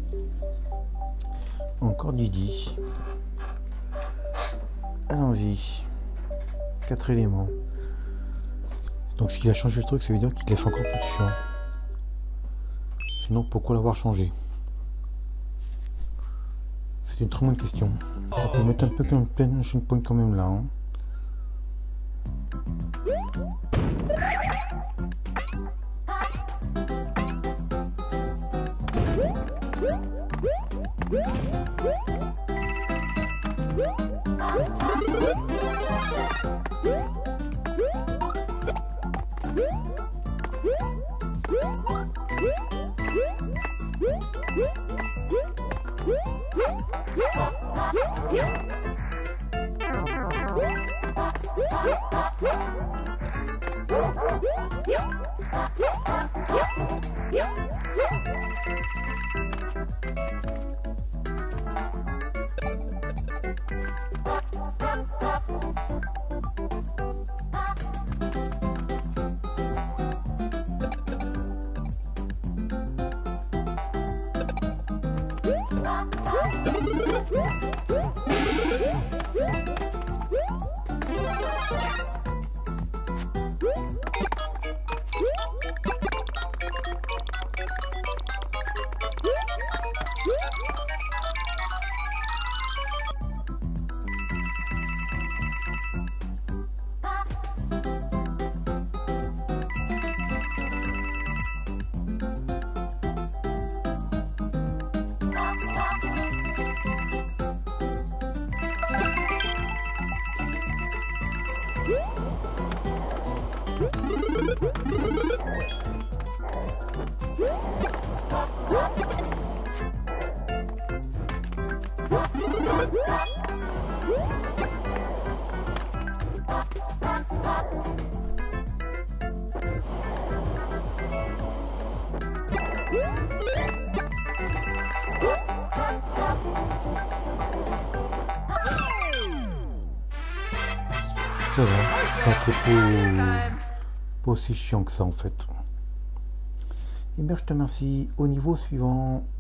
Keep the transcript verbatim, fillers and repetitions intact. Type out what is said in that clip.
Encore Didi. Allons-y. Quatre éléments. Donc s'il a changé le truc, ça veut dire qu'il laisse encore plus de chiant. Sinon, pourquoi l'avoir changé? C'est une très bonne question. On peut mettre un peu comme plein un point quand même là. Hein. Ça va, pas trop, pas aussi chiant que ça en fait. Et bien je te remercie. Au niveau suivant.